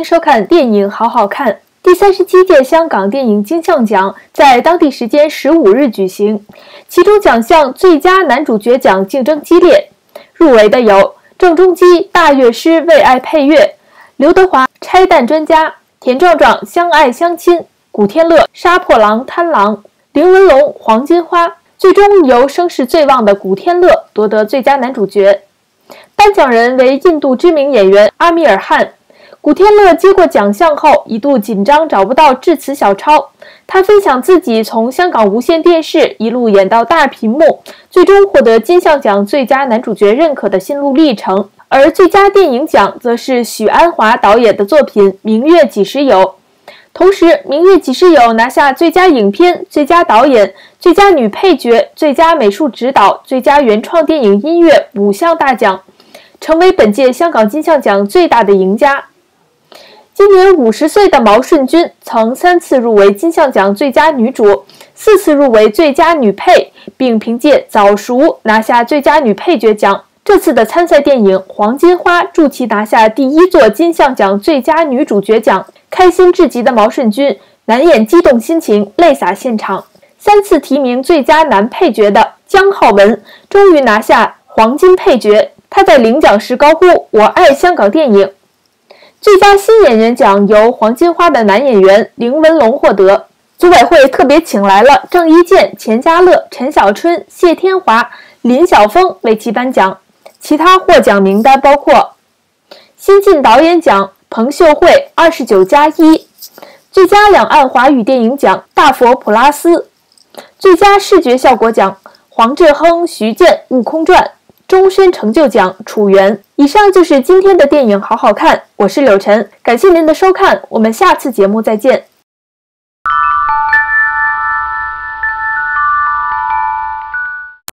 收看电影好好看。第37届香港电影金像奖在当地时间15日举行，其中奖项最佳男主角奖竞争激烈，入围的有郑中基《大乐师为爱配乐》，刘德华《拆弹专家》，田壮壮《相爱相亲》，古天乐《杀破狼贪狼》，林文龙《黄金花》。最终由声势最旺的古天乐夺得最佳男主角，颁奖人为印度知名演员阿米尔汗。古天乐接过奖项后一度紧张找不到致辞小抄，他分享自己从香港无线电视一路演到大屏幕，最终获得金像奖最佳男主角认可的心路历程。而最佳电影奖则是许鞍华导演的作品《明月几时有》。同时，《明月几时有》拿下最佳影片、最佳导演、最佳女配角、最佳美术指导、最佳原创电影音乐5项大奖，成为本届香港金像奖最大的赢家。今年50岁的毛舜筠曾3次入围金像奖最佳女主，4次入围最佳女配，并凭借《早熟》拿下最佳女配角奖。这次的参赛电影《黄金花》助其拿下第1座金像奖最佳女主角奖。开心至极的毛舜筠难掩激动心情，泪洒现场。3次提名最佳男配角的姜浩文终于拿下黄金配角，他在领奖时高呼“我爱香港电影”。最佳新演员奖由《黄金花》的男演员凌文龙获得。组委会特别请来了郑伊健、钱嘉乐、陈小春、谢天华、林晓峰为其颁奖。其他获奖名单包括新晋导演奖彭秀慧29+1，最佳两岸华语电影奖大佛普拉斯，最佳视觉效果奖黄志亨、徐健《悟空传》，终身成就奖楚原。以上就是今天的电影好好看，我是柳晨，感谢您的收看，我们下次节目再见。